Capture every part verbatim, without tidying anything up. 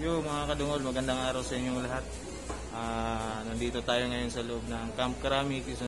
Yo mga kadungol, magandang araw sa inyong lahat. Uh, nandito tayo ngayon sa loob ng Camp Krami, Quezon.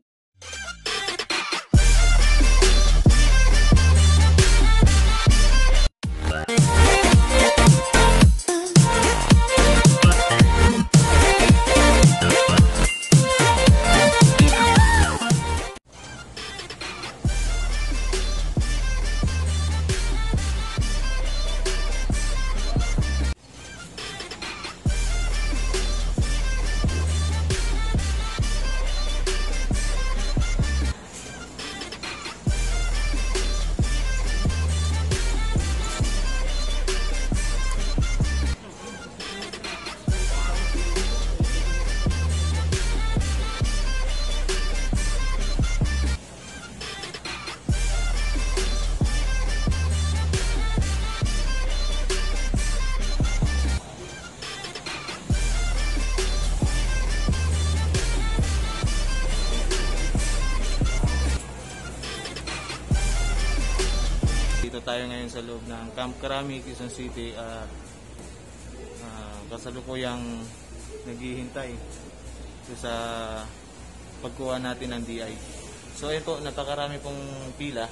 Dito tayo ngayon sa loob ng Camp Krami, Quezon City at uh, kasalukuyang naghihintay sa pagkuha natin ng D I. So ayun po, napakarami pong pila.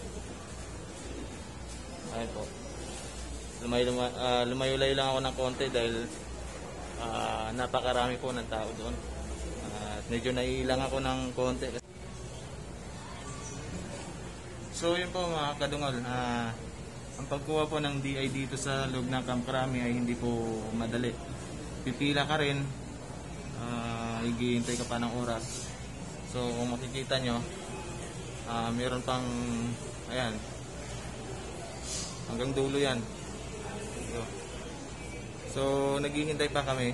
Ayun po. Lumayo, uh, lumayo-layo lang ako ng konti dahil uh, napakarami po ng tao doon. Uh, at medyo naiilang ako ng konti. So yun po mga kadungol, uh, ang pagkuha po ng D I dito sa loob ng Camp Krami ay hindi po madali. Pipila ka rin, uh, hihintay ka pa ng oras. So kung makikita nyo, uh, meron pang, ayan, hanggang dulo yan. So, so naghihintay pa kami.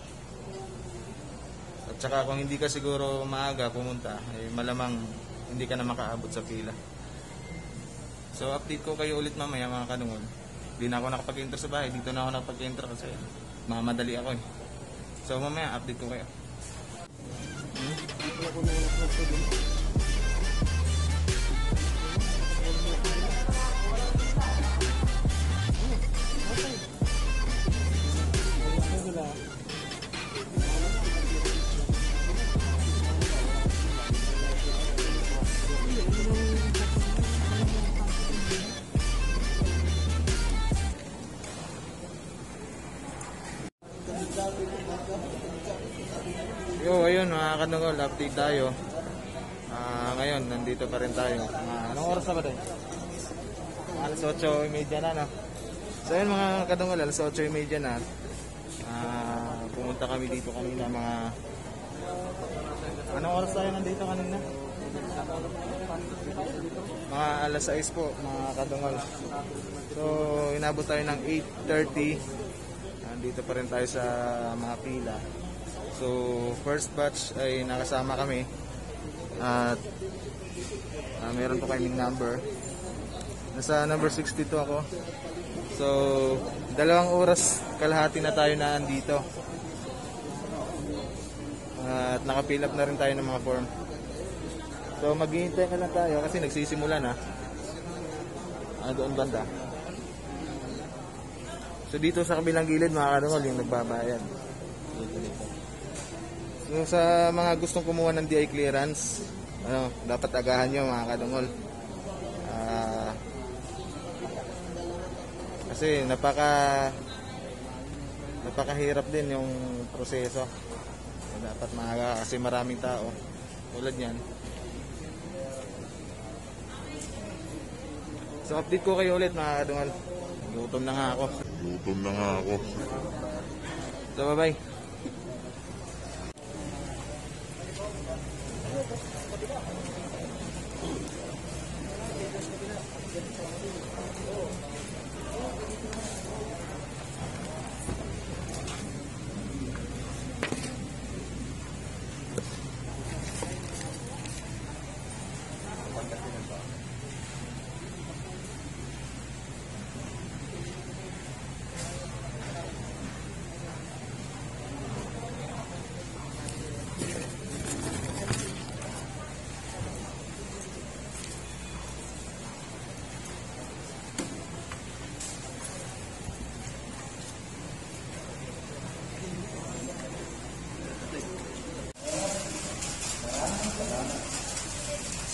At saka kung hindi ka siguro maaga pumunta, ay malamang hindi ka na makaabot sa pila. So update ko kayo ulit mamaya mga kadungol. Hindi na ako nakapag-enter sa bahay. Dito na ako nakapag-enter kasi mamadali ako eh. So mamaya update ko kayo. Hmm? Yo, ayun mga kadungol, update tayo. Uh, ngayon, nandito pa rin tayo. Uh, anong oras na ba tayo? alas otso trenta na, no? So ayun mga kadungol, alas otso trenta na. Uh, pumunta kami dito kanina mga... Anong oras tayo nandito kanina? Mga alas sais po, mga kadungol. So, inabot tayo ng eight thirty. Nandito pa rin tayo sa mga pila. So, first batch ay nakasama kami at uh, meron po kaming number. Nasa number sixty-two ako. So, dalawang oras kalahati na tayo na andito. Uh, at nakapill up na rin tayo ng mga form. So, maghihintay ka lang tayo kasi nagsisimula na. Ah, doon banda. So, dito sa kabilang gilid mga kadungol yung nagbabayad. Dito, dito. So sa mga gustong kumuha ng D I clearance, ano, dapat agahan nyo mga kadungol. Uh, kasi napaka napakahirap din yung proseso. So, dapat maaga kasi maraming tao. Tulad yan. So update ko kayo ulit mga kadungol. Gutom na nga ako. Gutom na nga ako. So bye bye.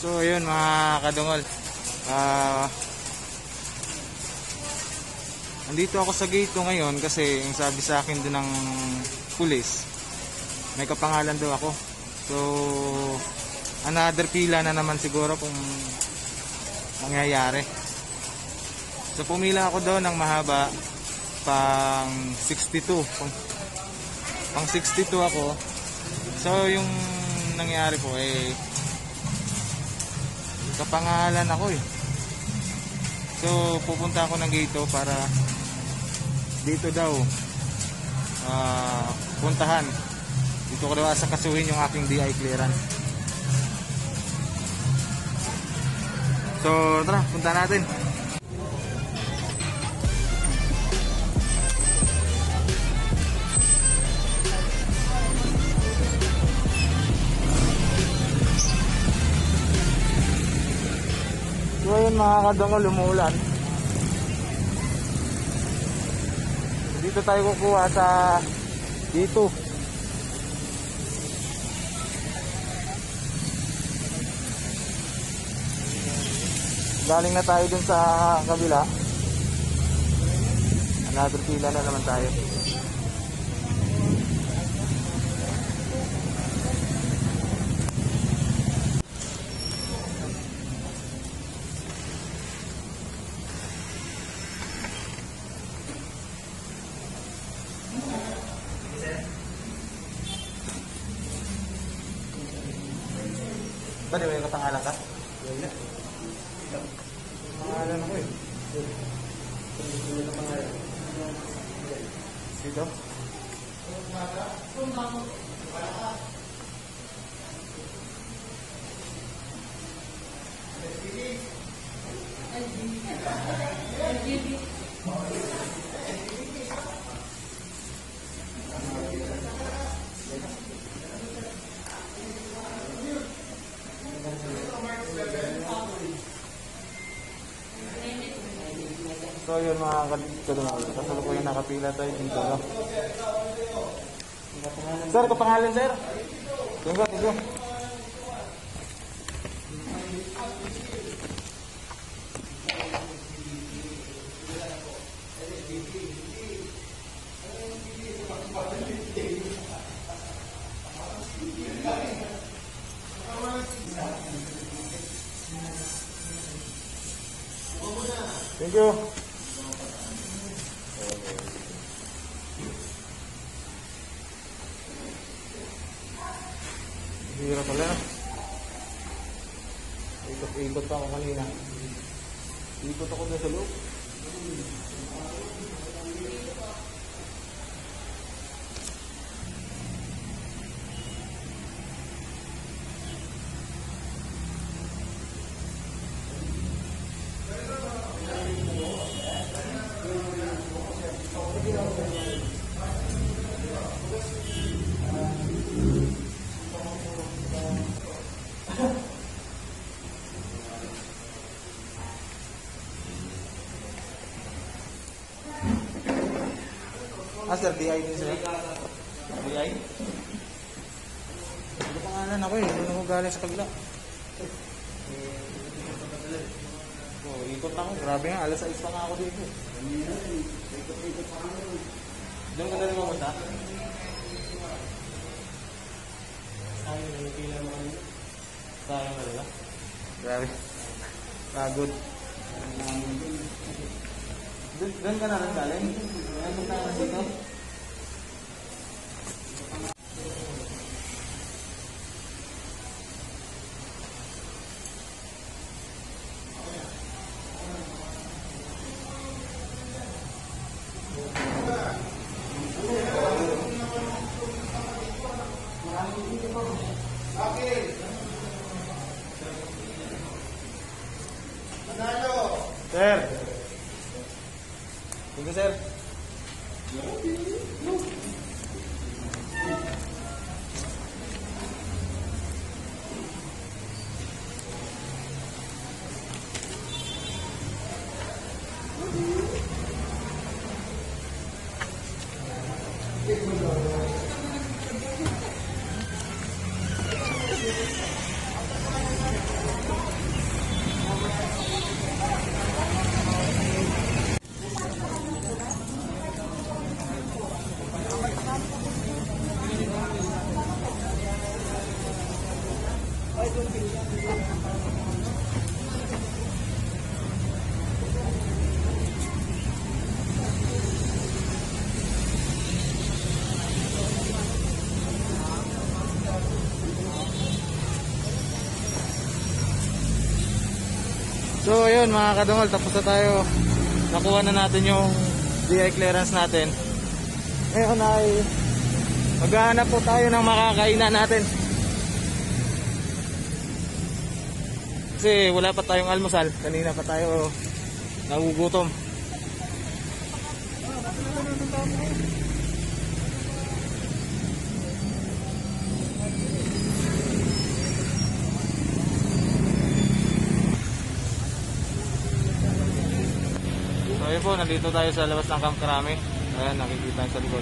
So ayun mga kadungol, ah andito ako sa gate ko ngayon kasi yung sabi sa akin doon ng pulis, may kapangalan daw ako. So another pila na naman siguro kung mangyayari. So pumila ako doon ng mahaba, pang sixty-two, pang, pang sixty-two ako. So yung nangyari po eh kapangalan ako eh. So pupunta ako ng gate para dito daw uh, puntahan. Dito ko daw asakasuhin yung aking D I clearance. So tara, punta natin. So ayun mga kadungol, umuulan. Dito tayo kukuha sa dito. Galing na tayo dun sa kabila. Another pila na naman tayo. Ba, di ba yung kapangalan ka? Wala. Pangalan ako eh. Dito? So yun mga kadungol, kasalukuyan nakapila tayo dito. No? Sir, kapangalan sir? Tunggu, tunggu. Thank you. Hirap pala. Ikot-ikot pa ako kanina. Ikot ako na sa loob. Ah, sir, D I din sir. D I? Ano pangalan ako eh. Doon ako galing sa kabila. Oh, ikot ako. Grabe nga. alas sais pa nga ako dito. Ikot-ikot pa ako. Doon ka na rin mamunta? Sayang na pila mo kanina. Sayang na rin. Grabe. Pagod. Doon ka na rin galing? Ano punta ka dito? Sir. Thank you, sir. So ayun mga kadungol, tapos na tayo. Nakuha na natin yung D I clearance natin. Ngayon ay maghahanap po tayo ng makakainan natin. Kasi wala pa tayong almusal. Kanina pa tayo nagugutom. So ayun po, nandito tayo sa labas ng Camp Crame. Ayan, nakikita sa likod.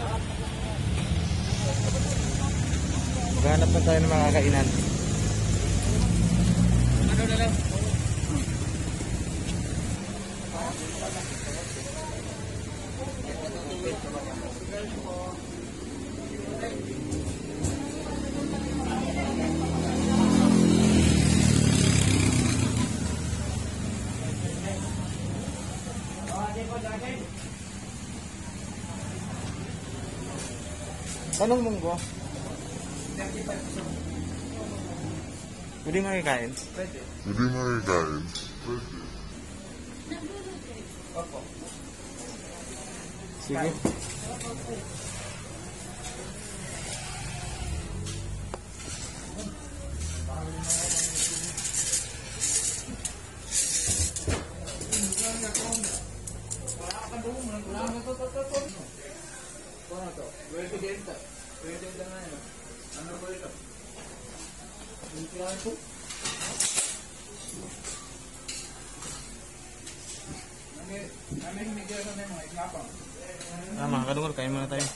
Maghanap na tayo ng mga kainan. Ano na lang? Anong munggo? Pwede makikain? Pwede. Pwede makikain? Pwede. Opo. Sige. Ah, mga kadungol, kain muna tayo.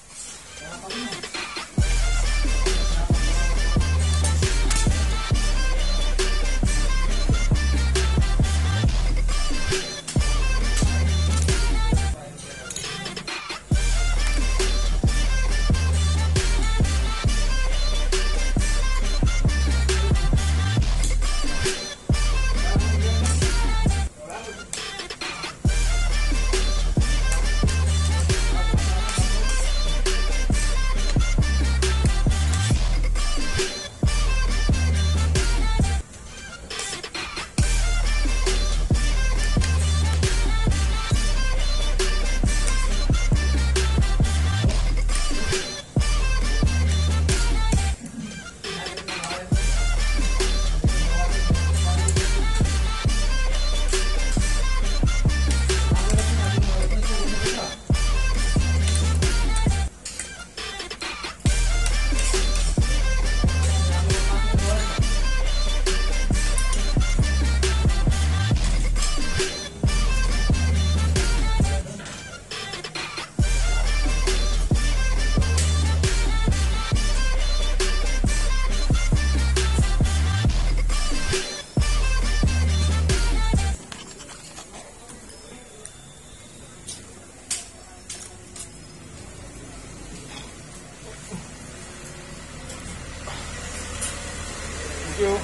Thank you.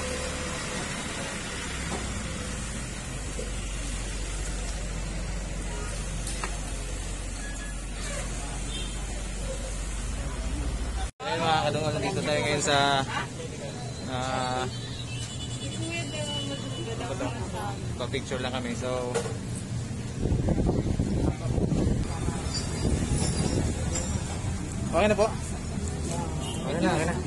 Ayun mga kadungol, nandito tayo ngayon sa uh, ano ba to? Pa-picture lang kami. So okay na po. Okay na, okay na.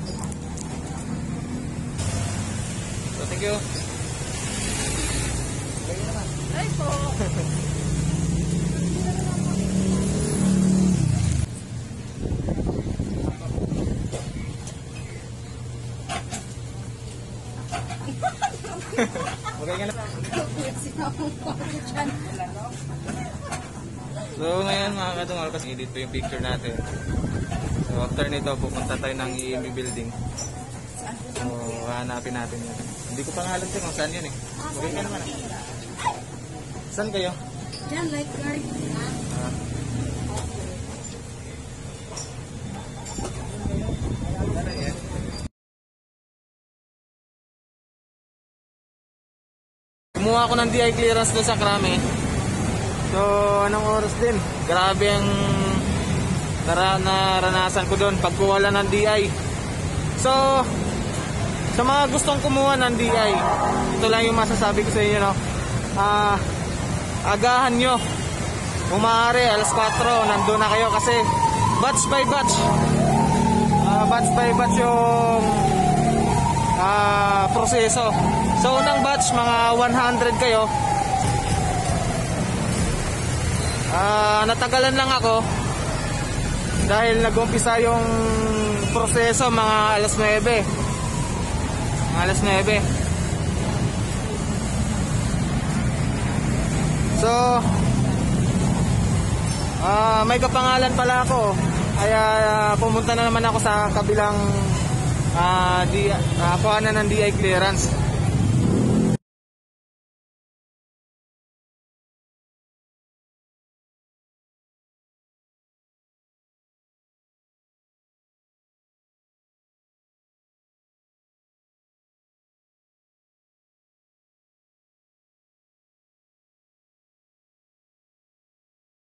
So, thank you. Ay po. Okay ka na. So ngayon mga kadungol, kasi edit po yung picture natin. So after nito pupunta tayo ng E M B building. So hanapin natin yun. Hindi ko pa nga alam kung saan yun eh. Okay ka naman ah. Saan kayo? Diyan, lifeguard. Ah. Kumuha ako ng D I clearance doon sa Crame. So, anong oras din? Grabe ang nara naranasan ko doon pagkuha lang ng D I. So, Sa mga gustong kumuha ng D I, ito lang yung masasabi ko sa inyo, no? Ah, agahan nyo. Kung maaari, alas kwatro, nandun na kayo kasi batch by batch. Ah, batch by batch yung ah, proseso. Sa unang batch, mga one hundred kayo. Ah, natagalan lang ako dahil nag-umpisa yung proseso mga alas nuwebe. Mga alas nuwebe. So, ah, may kapangalan pala ako. Kaya ah, pumunta na naman ako sa kabilang ah, di, ah, kuhanan ng D I clearance.